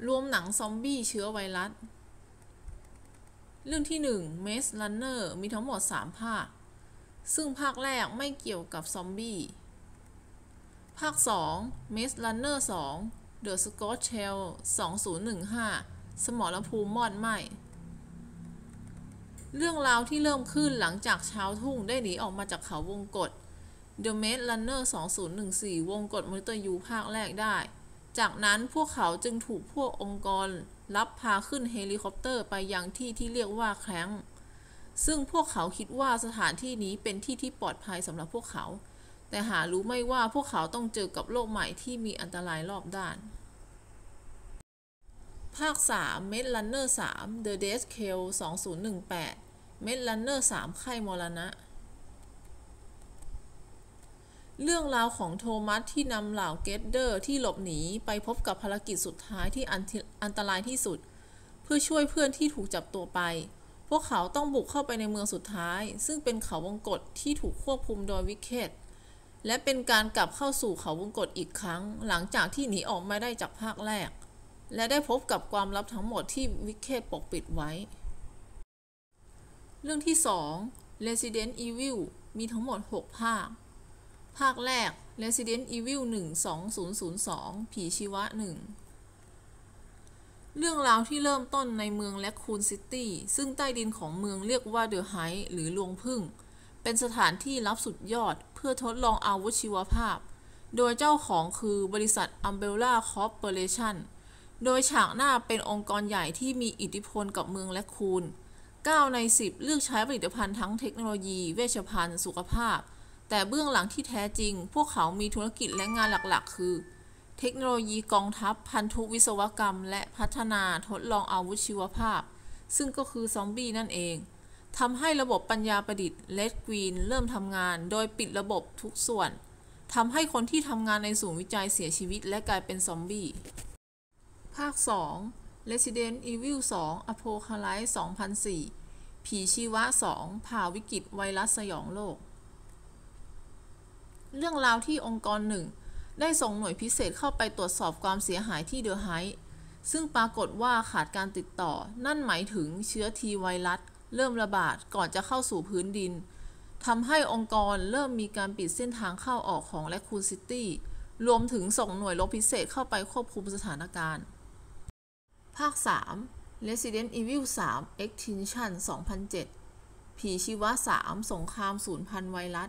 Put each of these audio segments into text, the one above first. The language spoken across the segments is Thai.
รวมหนังซอมบี้เชื้อไวรัสเรื่องที่1 Maze Runner มีทั้งหมด3ภาคซึ่งภาคแรกไม่เกี่ยวกับซอมบี้ภาค2 Maze Runner 2 The Scotch Shell 2015 สมรภูมิมอดไหม้เรื่องราวที่เริ่มขึ้นหลังจากชาวทุ่งได้หนีออกมาจากเขาวงกต The Maze Runner 2014 วงกตมนุษย์ยูภาคแรกได้จากนั้นพวกเขาจึงถูกพวกองค์กรรับพาขึ้นเฮลิคอปเตอร์ไปยังที่ที่เรียกว่าแคลงซึ่งพวกเขาคิดว่าสถานที่นี้เป็นที่ที่ปลอดภัยสำหรับพวกเขาแต่หารู้ไม่ว่าพวกเขาต้องเจอกับโลกใหม่ที่มีอันตรายรอบด้านภาค3 Maze Runner 3 The Death Trail 2018 Maze Runner 3 ไข้มรณะเรื่องราวของโทมัสที่นำเหล่าเกตเดอร์ที่หลบหนีไปพบกับภารกิจสุดท้ายที่อันตรายที่สุดเพื่อช่วยเพื่อนที่ถูกจับตัวไปพวกเขาต้องบุกเข้าไปในเมืองสุดท้ายซึ่งเป็นเขาวงกตที่ถูกควบคุมโดยวิกเกตและเป็นการกลับเข้าสู่เขาวงกตอีกครั้งหลังจากที่หนีออกมาได้จากภาคแรกและได้พบกับความลับทั้งหมดที่วิกเกตปกปิดไว้เรื่องที่2 Resident Evil มีทั้งหมด6ภาคภาคแรก Resident Evil 1 2002 ผีชีวะ 1 เรื่องราวที่เริ่มต้นในเมืองแรคคูนซิตี้ซึ่งใต้ดินของเมืองเรียกว่าเดอะไฮท์หรือรวงผึ้งเป็นสถานที่ลับสุดยอดเพื่อทดลองอาวุธชีวภาพโดยเจ้าของคือบริษัท Umbrella Corporation โดยฉากหน้าเป็นองค์กรใหญ่ที่มีอิทธิพลกับเมืองแรคคูน9 ใน 10 เลือกใช้ผลิตภัณฑ์ทั้งเทคโนโลยีเวชภัณฑ์สุขภาพแต่เบื้องหลังที่แท้จริงพวกเขามีธุรกิจและงานหลักๆคือเทคโนโลยีกองทัพพันธุวิศวกรรมและพัฒนาทดลองอาวุธชีวภาพซึ่งก็คือซอมบี้นั่นเองทำให้ระบบปัญญาประดิษฐ์ Red Queen เริ่มทำงานโดยปิดระบบทุกส่วนทำให้คนที่ทำงานในศูนย์วิจัยเสียชีวิตและกลายเป็นซอมบี้ภาค2 Resident Evil 2 Apocalypse 2004 ผีชีวะ 2 ผ่าวิกฤตไวรัสสยองโลกเรื่องราวที่องค์กรหนึ่งได้ส่งหน่วยพิเศษเข้าไปตรวจสอบความเสียหายที่เดอะไฮท์ซึ่งปรากฏว่าขาดการติดต่อนั่นหมายถึงเชื้อทีไวรัสเริ่มระบาดก่อนจะเข้าสู่พื้นดินทำให้องค์กรเริ่มมีการปิดเส้นทางเข้าออกของแรคคูนซิตี้รวมถึงส่งหน่วยรบพิเศษเข้าไปควบคุมสถานการณ์ภาค3 Resident Evil 3 Extinction 2007 ผีชีวะ 3 สงครามสูญพันธุ์ไวรัส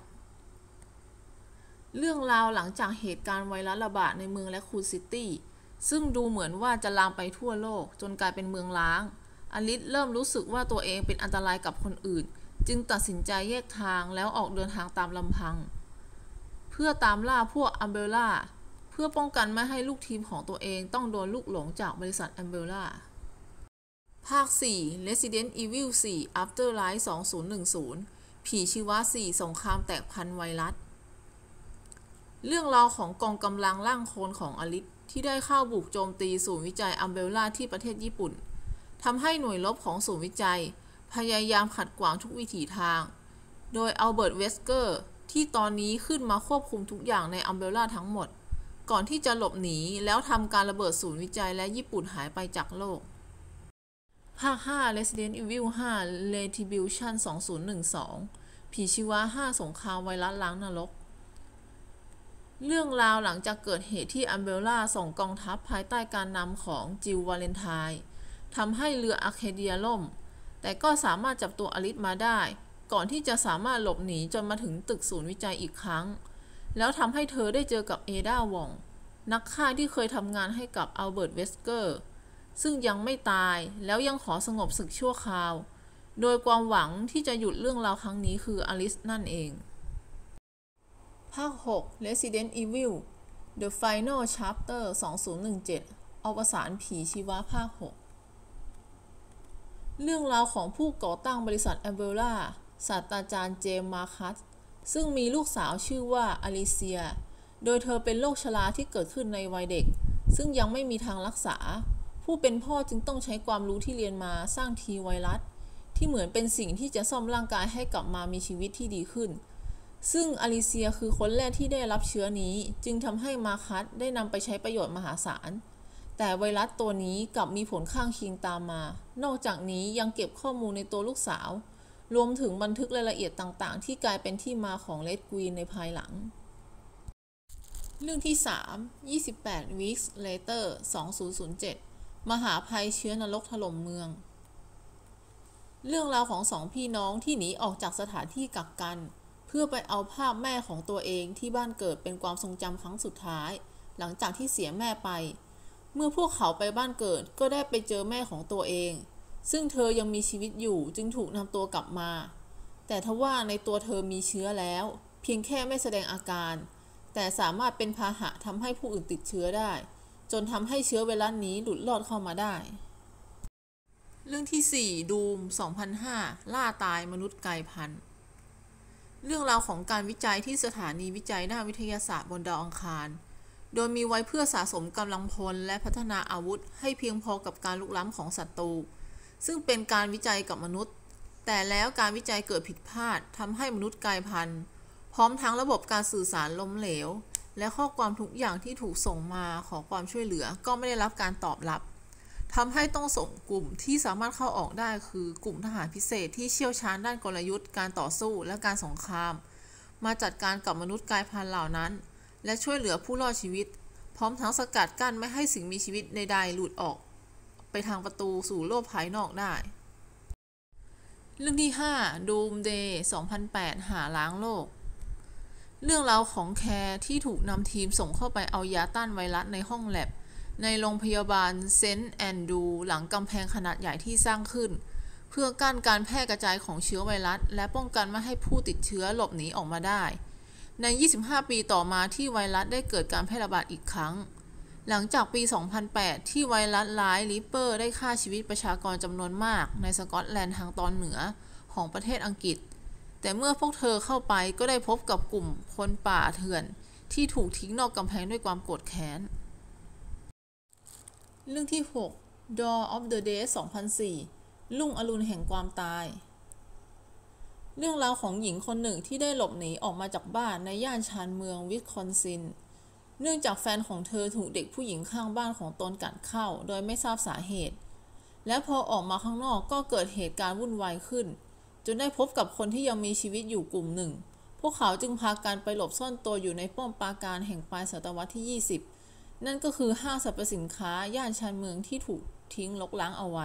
เรื่องราวหลังจากเหตุการณ์ไวรัสระบาดในเมืองแรคคูนซิตี้ซึ่งดูเหมือนว่าจะลามไปทั่วโลกจนกลายเป็นเมืองร้างอลิซเริ่มรู้สึกว่าตัวเองเป็นอันตรายกับคนอื่นจึงตัดสินใจแยกทางแล้วออกเดินทางตามลำพังเพื่อตามล่าพวกอัมเบรล่าเพื่อป้องกันไม่ให้ลูกทีมของตัวเองต้องโดนลูกหลงจากบริษัทอัมเบรล่าภาค4 Resident Evil 4 Afterlife 2010 ผีชีวะ 4 สงครามแตกพันธุ์ไวรัสเรื่องราวของกองกำลังร่างโคลนของอลิซที่ได้เข้าบุกโจมตีศูนย์วิจัยอัมเบรล่าที่ประเทศญี่ปุ่นทำให้หน่วยรบของศูนย์วิจัยพยายามขัดขวางทุกวิถีทางโดยอัลเบิร์ตเวสเกอร์ที่ตอนนี้ขึ้นมาควบคุมทุกอย่างในอัมเบรล่าทั้งหมดก่อนที่จะหลบหนีแล้วทำการระเบิดศูนย์วิจัยและญี่ปุ่นหายไปจากโลกภาค5 Resident Evil 5 Retribution 2012 ผีชีวะ 5 สงครามไวรัสล้างนรกเรื่องราวหลังจากเกิดเหตุที่อัมเบรล่าส่งกองทัพภายใต้การนำของจิลวาเลนไทน์ทำให้เรืออาร์เคเดียล่มแต่ก็สามารถจับตัวอลิซมาได้ก่อนที่จะสามารถหลบหนีจนมาถึงตึกศูนย์วิจัยอีกครั้งแล้วทำให้เธอได้เจอกับเอดาวองนักฆ่าที่เคยทำงานให้กับอัลเบิร์ตเวสเกอร์ซึ่งยังไม่ตายแล้วยังขอสงบศึกชั่วคราวโดยความหวังที่จะหยุดเรื่องราวครั้งนี้คืออลิซนั่นเองภาค6 Resident Evil The Final Chapter 2017 อวสานผีชีวะภาค6เรื่องราวของผู้ก่อตั้งบริษัท Umbrella ศาสตราจารย์เจมส์มาคัสซึ่งมีลูกสาวชื่อว่าอลิเซียโดยเธอเป็นโรคชราที่เกิดขึ้นในวัยเด็กซึ่งยังไม่มีทางรักษาผู้เป็นพ่อจึงต้องใช้ความรู้ที่เรียนมาสร้างทีไวรัสที่เหมือนเป็นสิ่งที่จะซ่อมร่างกายให้กลับมามีชีวิตที่ดีขึ้นซึ่งอลิเซียคือคนแรกที่ได้รับเชื้อนี้จึงทำให้มาคัสได้นำไปใช้ประโยชน์มหาศาลแต่ไวรัสตัวนี้กลับมีผลข้างเคียงตามมา นอกจากนี้ยังเก็บข้อมูลในตัวลูกสาวรวมถึงบันทึกรายละเอียดต่างๆที่กลายเป็นที่มาของ Red Queen ในภายหลังเรื่องที่ 3 28 Weeks Later 2007 มหาภัยเชื้อนรกถล่มเมืองเรื่องราวของสองพี่น้องที่หนีออกจากสถานที่กักกันเพื่อไปเอาภาพแม่ของตัวเองที่บ้านเกิดเป็นความทรงจำครั้งสุดท้ายหลังจากที่เสียแม่ไปเมื่อพวกเขาไปบ้านเกิดก็ได้ไปเจอแม่ของตัวเองซึ่งเธอยังมีชีวิตอยู่จึงถูกนำตัวกลับมาแต่ทว่าในตัวเธอมีเชื้อแล้วเพียงแค่ไม่แสดงอาการแต่สามารถเป็นพาหะทำให้ผู้อื่นติดเชื้อได้จนทำให้เชื้อไวรัสนี้หลุดรอดเข้ามาได้เรื่องที่ 4 ดูม 2005 ล่าตายมนุษย์กลายพันธุ์เรื่องราวของการวิจัยที่สถานีวิจัยด้านวิทยาศาสตร์บนดาวอังคารโดยมีไว้เพื่อสะสมกำลังพลและพัฒนาอาวุธให้เพียงพอกับการลุกล้ำของศัตรูซึ่งเป็นการวิจัยกับมนุษย์แต่แล้วการวิจัยเกิดผิดพลาดทำให้มนุษย์กลายพันธุ์พร้อมทั้งระบบการสื่อสารล้มเหลวและข้อความทุกอย่างที่ถูกส่งมาขอความช่วยเหลือก็ไม่ได้รับการตอบรับทำให้ต้องส่งกลุ่มที่สามารถเข้าออกได้คือกลุ่มทหารพิเศษที่เชี่ยวชาญด้านกลยุทธ์การต่อสู้และการสงครามมาจัดการกับมนุษย์กลายพันธุ์เหล่านั้นและช่วยเหลือผู้รอดชีวิตพร้อมทั้งสกัดกั้นไม่ให้สิ่งมีชีวิตใดๆหลุดออกไปทางประตูสู่โลกภายนอกได้เรื่องที่ 5 Doomsday 2008 หาล้างโลกเรื่องราวของแคร์ที่ถูกนำทีมส่งเข้าไปเอายาต้านไวรัสในห้องแลบในโรงพยาบาลเซนต์แอนดรูว์หลังกำแพงขนาดใหญ่ที่สร้างขึ้นเพื่อกั้นการแพร่กระจายของเชื้อไวรัสและป้องกันไม่ให้ผู้ติดเชื้อหลบหนีออกมาได้ใน 25 ปีต่อมาที่ไวรัสได้เกิดการแพร่ระบาดอีกครั้งหลังจากปี 2008 ที่ไวรัสร้ายลิปเปอร์ได้ฆ่าชีวิตประชากรจำนวนมากในสกอตแลนด์ทางตอนเหนือของประเทศอังกฤษแต่เมื่อพวกเธอเข้าไปก็ได้พบกับกลุ่มคนป่าเถื่อนที่ถูกทิ้งนอกกำแพงด้วยความโกรธแค้นเรื่องที่ 6 Dawn of the Dead 2004 รุ่งอรุณแห่งความตายเรื่องราวของหญิงคนหนึ่งที่ได้หลบหนีออกมาจากบ้านในย่านชานเมืองวิสคอนซินเนื่องจากแฟนของเธอถูกเด็กผู้หญิงข้างบ้านของตนกัดเข้าโดยไม่ทราบสาเหตุและพอออกมาข้างนอกก็เกิดเหตุการณ์วุ่นวายขึ้นจนได้พบกับคนที่ยังมีชีวิตอยู่กลุ่มหนึ่งพวกเขาจึงพากันไปหลบซ่อนตัวอยู่ในป้อมปราการแห่งปลายศตวรรษที่ 20นั่นก็คือห้างสรรพสินค้าย่านชานเมืองที่ถูกทิ้งรกร้างเอาไว้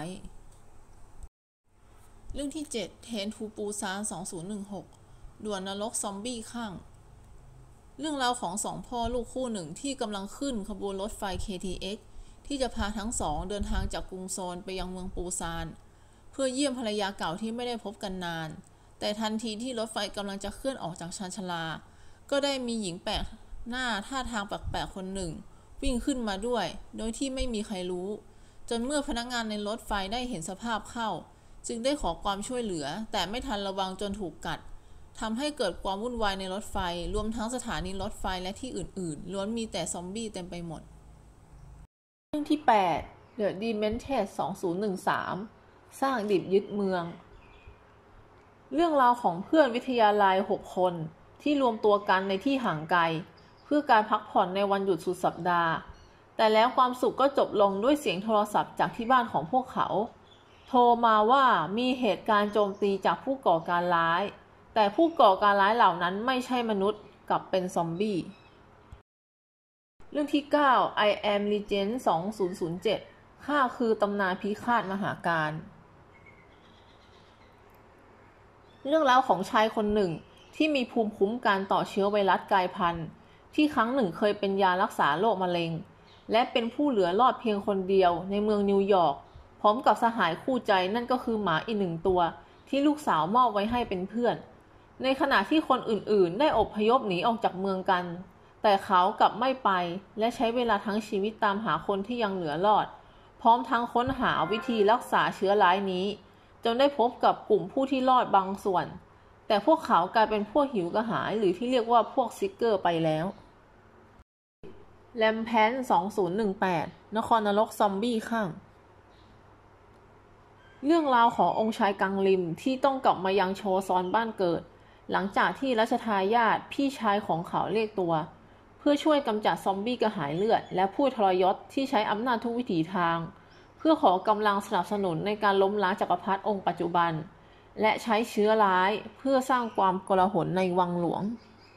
เรื่องที่ 7 เทรนทูปูซาน 2016 ด่วนนรกซอมบี้ข้างเรื่องราวของสองพ่อลูกคู่หนึ่งที่กำลังขึ้นขบวนรถไฟ KTX ที่จะพาทั้งสองเดินทางจากกรุงโซลไปยังเมืองปูซานเพื่อเยี่ยมภรรยาเก่าที่ไม่ได้พบกันนานแต่ทันทีที่รถไฟกำลังจะเคลื่อนออกจากชานชาลาก็ได้มีหญิงแปลกหน้าท่าทางแปลกๆคนหนึ่งวิ่งขึ้นมาด้วยโดยที่ไม่มีใครรู้จนเมื่อพนักงานในรถไฟได้เห็นสภาพเข้าจึงได้ขอความช่วยเหลือแต่ไม่ทันระวังจนถูกกัดทำให้เกิดความวุ่นวายในรถไฟรวมทั้งสถานีรถไฟและที่อื่นๆล้วนมีแต่ซอมบี้เต็มไปหมดเรื่องที่ 8 The Demented 2013 สร้างดิบยึดเมืองเรื่องราวของเพื่อนวิทยาลัย 6 คนที่รวมตัวกันในที่ห่างไกลเพื่อการพักผ่อนในวันหยุดสุดสัปดาห์แต่แล้วความสุขก็จบลงด้วยเสียงโทรศัพท์จากที่บ้านของพวกเขาโทรมาว่ามีเหตุการณ์โจมตีจากผู้ก่อการร้ายแต่ผู้ก่อการร้ายเหล่านั้นไม่ใช่มนุษย์กลับเป็นซอมบี้เรื่องที่ 9 I Am Legend 2007 ข้าคือตำนานพิฆาตมหาการเรื่องราวของชายคนหนึ่งที่มีภูมิคุ้มกันต่อเชื้อไวรัสกลายพันธุ์ที่ครั้งหนึ่งเคยเป็นยารักษาโรคมะเร็งและเป็นผู้เหลือรอดเพียงคนเดียวในเมืองนิวยอร์กพร้อมกับสหายคู่ใจนั่นก็คือหมาอีก1 ตัวที่ลูกสาวมอบไว้ให้เป็นเพื่อนในขณะที่คนอื่นๆได้อพยพหนีออกจากเมืองกันแต่เขากลับไม่ไปและใช้เวลาทั้งชีวิตตามหาคนที่ยังเหลือรอดพร้อมทั้งค้นหาวิธีรักษาเชื้อร้ายนี้จนได้พบกับกลุ่มผู้ที่รอดบางส่วนแต่พวกเขากลายเป็นพวกหิวกระหายหรือที่เรียกว่าพวกซิกเกอร์ไปแล้วแลมแพน 2018 นครนรกซอมบี้ข้างเรื่องราวขององค์ชายกังลิมที่ต้องกลับมายังโชซอนบ้านเกิดหลังจากที่รัชทายาทพี่ชายของเขาเรียกตัวเพื่อช่วยกำจัดซอมบี้กระหายเลือดและผู้ทรยศที่ใช้อำนาจทุกวิถีทางเพื่อขอกำลังสนับสนุนในการล้มล้างจักรพรรดิองค์ปัจจุบันและใช้เชื้อร้ายเพื่อสร้างความโกลาหลในวังหลวง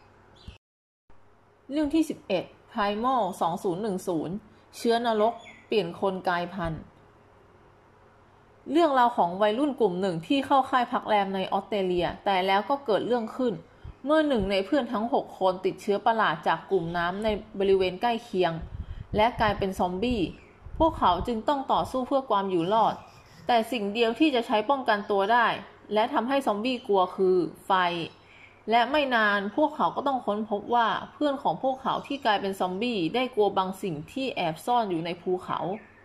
เรื่องที่11 Primal 2010 เชื้อนรกเปลี่ยนคนกลายพันธุ์เรื่องราวของวัยรุ่นกลุ่มหนึ่งที่เข้าค่ายพักแรมในออสเตรเลียแต่แล้วก็เกิดเรื่องขึ้นเมื่อหนึ่งในเพื่อนทั้ง6คนติดเชื้อประหลาดจากกลุ่มน้ำในบริเวณใกล้เคียงและกลายเป็นซอมบี้พวกเขาจึงต้องต่อสู้เพื่อความอยู่รอดแต่สิ่งเดียวที่จะใช้ป้องกันตัวได้และทำให้ซอมบี้กลัวคือไฟและไม่นานพวกเขาก็ต้องค้นพบว่าเพื่อนของพวกเขาที่กลายเป็นซอมบี้ได้กลัวบางสิ่งที่แอบซ่อนอยู่ในภูเขา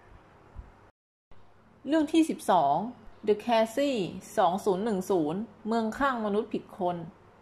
เรื่องที่12 The Cassie 2010 เมืองข้างมนุษย์ผิดคน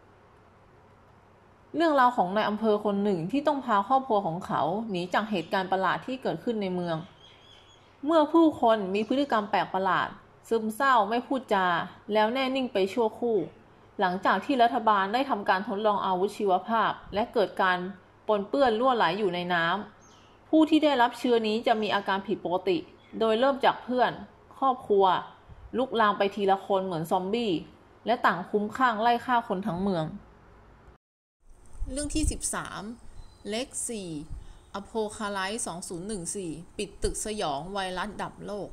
เรื่องราวของนายอำเภอคนหนึ่งที่ต้องพาครอบครัวของเขาหนีจากเหตุการณ์ประหลาดที่เกิดขึ้นในเมืองเมื่อผู้คนมีพฤติกรรมแปลกประหลาดซึมเศร้าไม่พูดจาแล้วแน่นิ่งไปชั่วคู่หลังจากที่รัฐบาลได้ทำการทดลองอาวุธชีวภาพและเกิดการปนเปื้อนรั่วไหลอยู่ในน้ำผู้ที่ได้รับเชื้อนี้จะมีอาการผิดปกติโดยเริ่มจากเพื่อนครอบครัวลุกลามไปทีละคนเหมือนซอมบี้และต่างคุ้มข้างไล่ฆ่าคนทั้งเมืองเรื่องที่13 เล็ก4 อโพคาไลซ์2014 ปิดตึกสยองไวรัสดับโลก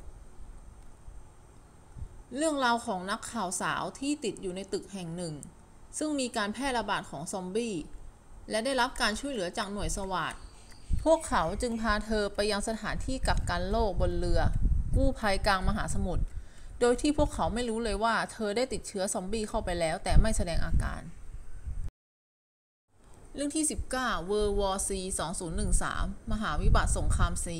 เรื่องราวของนักข่าวสาวที่ติดอยู่ในตึกแห่งหนึ่งซึ่งมีการแพร่ระบาดของซอมบี้และได้รับการช่วยเหลือจากหน่วยสวาทพวกเขาจึงพาเธอไปยังสถานที่กักกันโรคบนเรือกู้ภัยกลางมหาสมุทรโดยที่พวกเขาไม่รู้เลยว่าเธอได้ติดเชื้อซอมบี้เข้าไปแล้วแต่ไม่แสดงอาการเรื่องที่19 World War C 2013 มหาวิบัติสงครามซี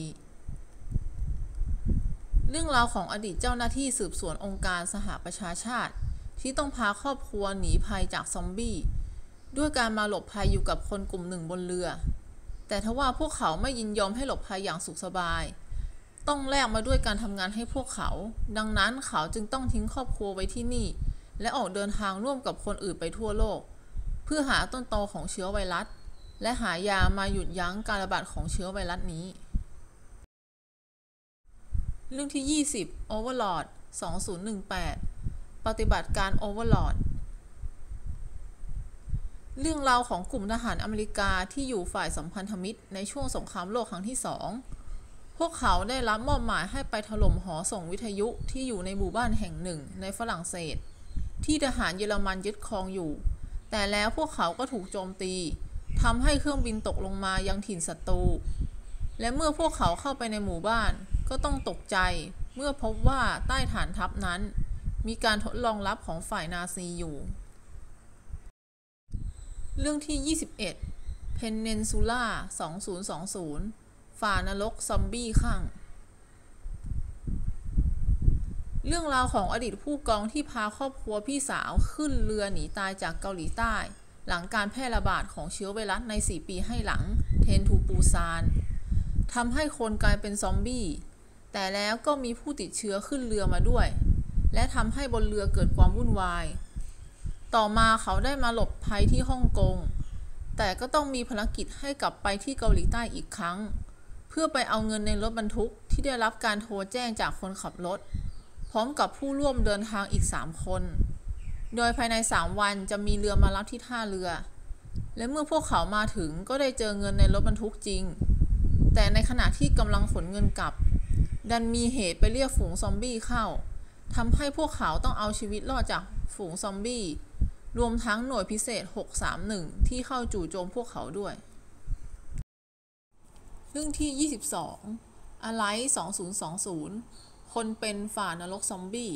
เรื่องราวของอดีตเจ้าหน้าที่สืบสวนองค์การสหประชาชาติที่ต้องพาครอบครัวหนีภัยจากซอมบี้ด้วยการมาหลบภัยอยู่กับคนกลุ่มหนึ่งบนเรือแต่ทว่าพวกเขาไม่ยินยอมให้หลบภัยอย่างสุขสบายต้องแลกมาด้วยการทำงานให้พวกเขาดังนั้นเขาจึงต้องทิ้งครอบครัวไว้ที่นี่และออกเดินทางร่วมกับคนอื่นไปทั่วโลกเพื่อหาต้นตอของเชื้อไวรัสและหายามาหยุดยั้งการระบาดของเชื้อไวรัสนี้เรื่องที่20 Overlord 2018 ปฏิบัติการ Overlord เรื่องราวของกลุ่มทหารอเมริกาที่อยู่ฝ่ายสัมพันธมิตรในช่วงสงครามโลกครั้งที่2พวกเขาได้รับมอบหมายให้ไปถล่มหอส่งวิทยุที่อยู่ในหมู่บ้านแห่งหนึ่งในฝรั่งเศสที่ทหารเยอรมันยึดครองอยู่แต่แล้วพวกเขาก็ถูกโจมตีทำให้เครื่องบินตกลงมายังถิ่นศัตรูและเมื่อพวกเขาเข้าไปในหมู่บ้านก็ต้องตกใจเมื่อพบว่าใต้ฐานทัพนั้นมีการทดลองลับของฝ่ายนาซีอยู่เรื่องที่21 Peninsula 2020 ฝ่านรกซอมบี้ข้างเรื่องราวของอดีตผู้กองที่พาครอบครัวพี่สาวขึ้นเรือหนีตายจากเกาหลีใต้หลังการแพร่ระบาดของเชื้อไวรัสใน4 ปีให้หลังเทรนทูปูซานทำให้คนกลายเป็นซอมบี้แต่แล้วก็มีผู้ติดเชื้อขึ้นเรือมาด้วยและทำให้บนเรือเกิดความวุ่นวายต่อมาเขาได้มาหลบภัยที่ฮ่องกงแต่ก็ต้องมีภารกิจให้กลับไปที่เกาหลีใต้อีกครั้งเพื่อไปเอาเงินในรถบรรทุกที่ได้รับการโทรแจ้งจากคนขับรถพร้อมกับผู้ร่วมเดินทางอีก3 คนโดยภายใน3 วันจะมีเรือมารับที่ท่าเรือและเมื่อพวกเขามาถึงก็ได้เจอเงินในรถบรรทุกจริงแต่ในขณะที่กำลังขนเงินกลับดันมีเหตุไปเรียกฝูงซอมบี้เข้าทำให้พวกเขาต้องเอาชีวิตรอดจากฝูงซอมบี้รวมทั้งหน่วยพิเศษ631ที่เข้าจู่โจมพวกเขาด้วยเรื่องที่22 Alive 2020 คนเป็นฝ่านรกซอมบี้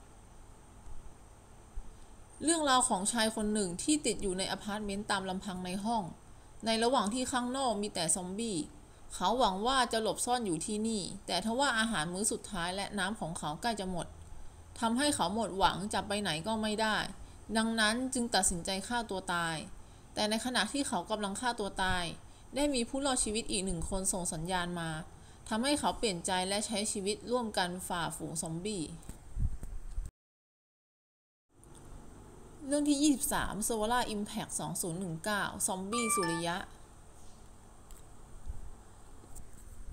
เรื่องราวของชายคนหนึ่งที่ติดอยู่ในอพาร์ตเมนต์ตามลำพังในห้องในระหว่างที่ข้างนอกมีแต่ซอมบี้เขาหวังว่าจะหลบซ่อนอยู่ที่นี่แต่ทว่าอาหารมื้อสุดท้ายและน้ำของเขาใกล้จะหมดทำให้เขาหมดหวังจะไปไหนก็ไม่ได้ดังนั้นจึงตัดสินใจฆ่าตัวตายแต่ในขณะที่เขากำลังฆ่าตัวตายได้มีผู้รอดชีวิตอีก1 คนส่งสัญญาณมาทำให้เขาเปลี่ยนใจและใช้ชีวิตร่วมกันฝ่าฝูงซอมบี้เรื่องที่23 Solar Impact 2019 ซอมบี้สุริยะ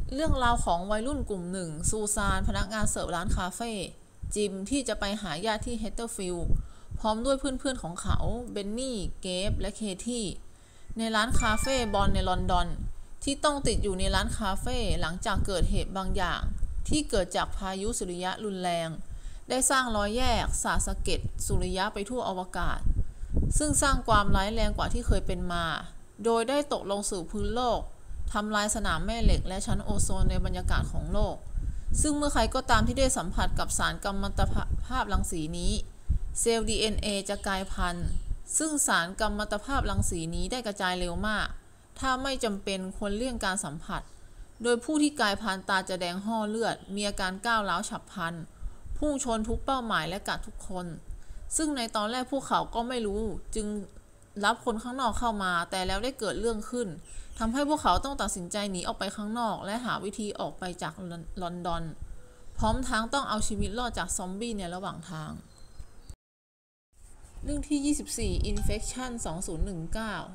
เรื่องราวของวัยรุ่นกลุ่มหนึ่งซูซานพนักงานเสิร์ฟร้านคาเฟ่จิมที่จะไปหาญาติที่เฮตเตอร์ฟิลด์พร้อมด้วยเพื่อนๆของเขาเบนนี่เกฟและเคที่ในร้านคาเฟ่บอลในลอนดอนที่ต้องติดอยู่ในร้านคาเฟ่หลังจากเกิดเหตุบางอย่างที่เกิดจากพายุสุริยะรุนแรงได้สร้างรอยแยกสาดสะเก็ดสุริยะไปทั่วอวกาศซึ่งสร้างความร้ายแรงกว่าที่เคยเป็นมาโดยได้ตกลงสู่พื้นโลกทำลายสนามแม่เหล็กและชั้นโอโซนในบรรยากาศของโลกซึ่งเมื่อใครก็ตามที่ได้สัมผัสกับสารกัมมันตภาพรังสีนี้เซลล์ DNA จะกลายพันธุ์ซึ่งสารกัมมันตภาพรังสีนี้ได้กระจายเร็วมากถ้าไม่จำเป็นควรเลี่ยงการสัมผัสโดยผู้ที่กลายพันธุ์ตาจะแดงห่อเลือดมีอาการก้าวร้าวฉับพลันพุ่งชนทุกเป้าหมายและกัดทุกคนซึ่งในตอนแรกพวกเขาก็ไม่รู้จึงรับคนข้างนอกเข้ามาแต่แล้วได้เกิดเรื่องขึ้นทำให้พวกเขาต้องตัดสินใจหนีออกไปข้างนอกและหาวิธีออกไปจากลอนดอนพร้อมทั้งต้องเอาชีวิตรอดจากซอมบี้ในระหว่างทางเรื่องที่ 24 Infection 2019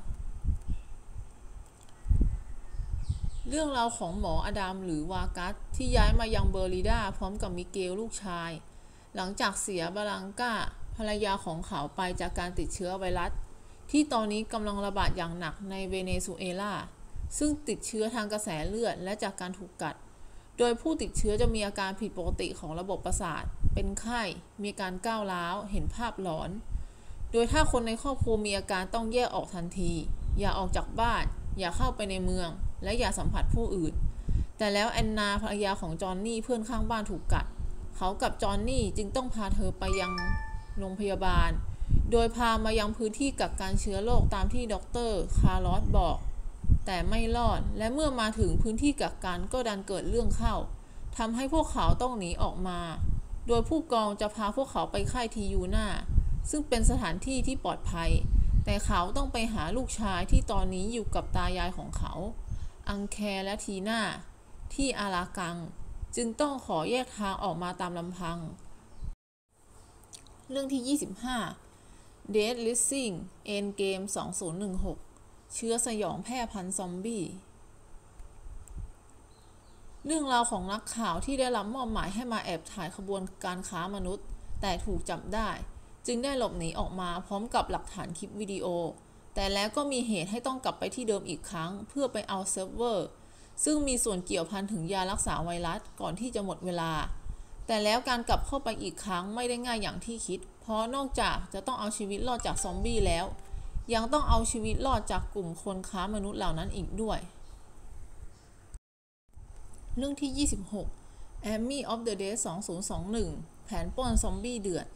เรื่องราวของหมออดัมหรือวากัสที่ย้ายมายังเบอริดาพร้อมกับมิเกลลูกชายหลังจากเสียบาลังกาภรรยาของเขาไปจากการติดเชื้อไวรัสที่ตอนนี้กำลังระบาดอย่างหนักในเวเนซุเอลาซึ่งติดเชื้อทางกระแสเลือดและจากการถูกกัดโดยผู้ติดเชื้อจะมีอาการผิดปกติของระบบประสาทเป็นไข้มีการก้าวร้าวเห็นภาพหลอนโดยถ้าคนในครอบครัวมีอาการต้องแยกออกทันทีอย่าออกจากบ้านอย่าเข้าไปในเมืองและอย่าสัมผัสผู้อื่นแต่แล้วแอนนาภรรยาของจอห์นนี่เพื่อนข้างบ้านถูกกัดเขากับจอห์นนี่จึงต้องพาเธอไปยังโรงพยาบาลโดยพามายังพื้นที่กักกันเชื้อโรคตามที่ดร.คาร์ลอสบอกแต่ไม่รอดและเมื่อมาถึงพื้นที่กักกันก็ดันเกิดเรื่องเข้าทำให้พวกเขาต้องหนีออกมาโดยผู้กองจะพาพวกเขาไปค่ายทียูน่าซึ่งเป็นสถานที่ที่ปลอดภัยแต่เขาต้องไปหาลูกชายที่ตอนนี้อยู่กับตายายของเขาอังแคร์และทีน่าที่อารากังจึงต้องขอแยกทางออกมาตามลำพังเรื่องที่ 25 Dead Rising Endgame 2016 เชื้อสยองแพร่พันธุ์ซอมบี้เรื่องราวของนักข่าวที่ได้รับมอบหมายให้มาแอบถ่ายขบวนการค้ามนุษย์แต่ถูกจับได้จึงได้หลบหนีออกมาพร้อมกับหลักฐานคลิปวิดีโอแต่แล้วก็มีเหตุให้ต้องกลับไปที่เดิมอีกครั้งเพื่อไปเอาเซิร์ฟเวอร์ซึ่งมีส่วนเกี่ยวพันถึงยารักษาไวรัสก่อนที่จะหมดเวลาแต่แล้วการกลับเข้าไปอีกครั้งไม่ได้ง่ายอย่างที่คิดเพราะนอกจากจะต้องเอาชีวิตรอดจากซอมบี้แล้วยังต้องเอาชีวิตรอดจากกลุ่มคนค้ามนุษย์เหล่านั้นอีกด้วยเรื่องที่ 26 Army of the Dead 2021 แผนปล้นซอมบี้เดือด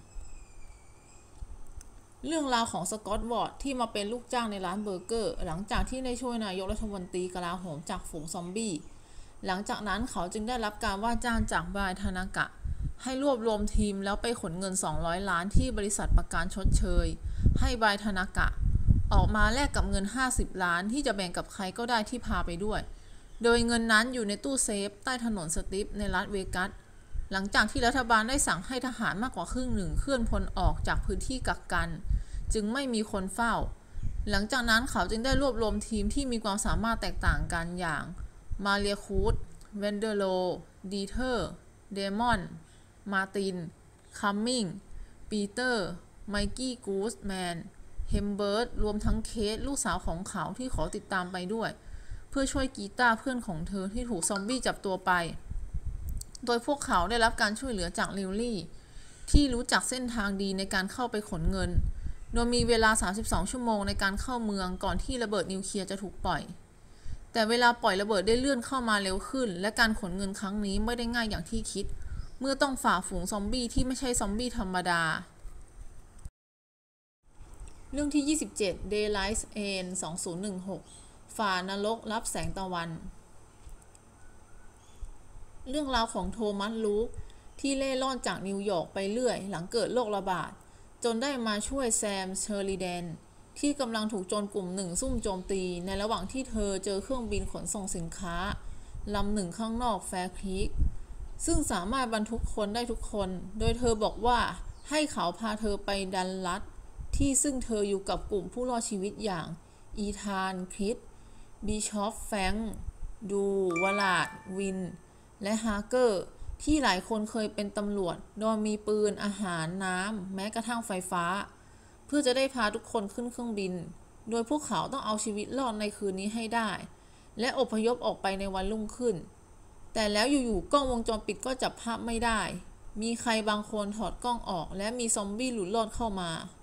เรื่องราวของสกอตต์วอร์ดที่มาเป็นลูกจ้างในร้านเบอร์เกอร์หลังจากที่ได้ช่วยนายกรัฐมนตรีกลาโหมจากฝูงซอมบี้หลังจากนั้นเขาจึงได้รับการว่าจ้างจากไบรท์ ทานากะให้รวบรวมทีมแล้วไปขนเงิน200 ล้านที่บริษัทประกันชดเชยให้ไบรท์ ทานากะออกมาแลกกับเงิน50 ล้านที่จะแบ่งกับใครก็ได้ที่พาไปด้วยโดยเงินนั้นอยู่ในตู้เซฟใต้ถนนสตริปในรัฐเวกัสหลังจากที่รัฐบาลได้สั่งให้ทหารมากกว่าครึ่งหนึ่งเคลื่อนพลออกจากพื้นที่กักกันจึงไม่มีคนเฝ้าหลังจากนั้นเขาจึงได้รวบรวมทีมที่มีความสามารถแตกต่างกันอย่างมาเรียคูดเวนเดโลดีเทอร์เดมอนมาร์ตินคัมมิงปีเตอร์ไมกี้กูสแมนเฮมเบิร์ตรวมทั้งเคทลูกสาวของเขาที่ขอติดตามไปด้วยเพื่อช่วยกีตาร์เพื่อนของเธอที่ถูกซอมบี้จับตัวไปโดยพวกเขาได้รับการช่วยเหลือจากลิลลี่ที่รู้จักเส้นทางดีในการเข้าไปขนเงินโดยมีเวลา32 ชั่วโมงในการเข้าเมืองก่อนที่ระเบิดนิวเคลียร์จะถูกปล่อยแต่เวลาปล่อยระเบิดได้เลื่อนเข้ามาเร็วขึ้นและการขนเงินครั้งนี้ไม่ได้ง่ายอย่างที่คิดเมื่อต้องฝ่าฝูงซอมบี้ที่ไม่ใช่ซอมบี้ธรรมดาเรื่องที่ 27 Daylight End 2016 ฝ่านรกรับแสงตะวันเรื่องราวของโทมัส ลูคที่เล่ร่อนจากนิวยอร์กไปเรื่อยหลังเกิดโรคระบาดจนได้มาช่วยแซม เชอริแดนที่กำลังถูกโจรกลุ่มหนึ่งซุ่มโจมตีในระหว่างที่เธอเจอเครื่องบินขนส่งสินค้าลำหนึ่งข้างนอกแฟร์ครีกซึ่งสามารถบรรทุกคนได้ทุกคนโดยเธอบอกว่าให้เขาพาเธอไปดันลัสที่ซึ่งเธออยู่กับกลุ่มผู้รอดชีวิตอย่างอีธาน คริส บิชอป แฟรงค์ดูวลาดวินและฮาร์เกอร์ที่หลายคนเคยเป็นตำรวจโดยมีปืนอาหารน้ำแม้กระทั่งไฟฟ้าเพื่อจะได้พาทุกคนขึ้นเครื่องบินโดยพวกเขาต้องเอาชีวิตรอดในคืนนี้ให้ได้และอพยพออกไปในวันรุ่งขึ้นแต่แล้วอยู่ๆกล้องวงจรปิดก็จับภาพไม่ได้มีใครบางคนถอดกล้องออกและมีซอมบี้หลุดรอดเข้ามา